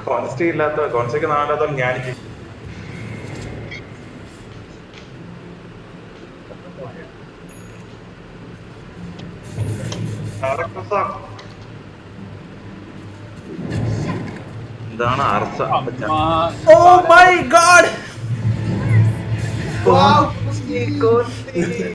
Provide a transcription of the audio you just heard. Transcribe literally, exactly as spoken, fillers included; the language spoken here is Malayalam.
കോൺസ്റ്റി ഇല്ലാത്ത കോൺസ്റ്റയ്ക്ക് നാളില്ലാത്ത ഞാൻ എന്താണ് അർച്ച ഓ മൈ ഗോഡ്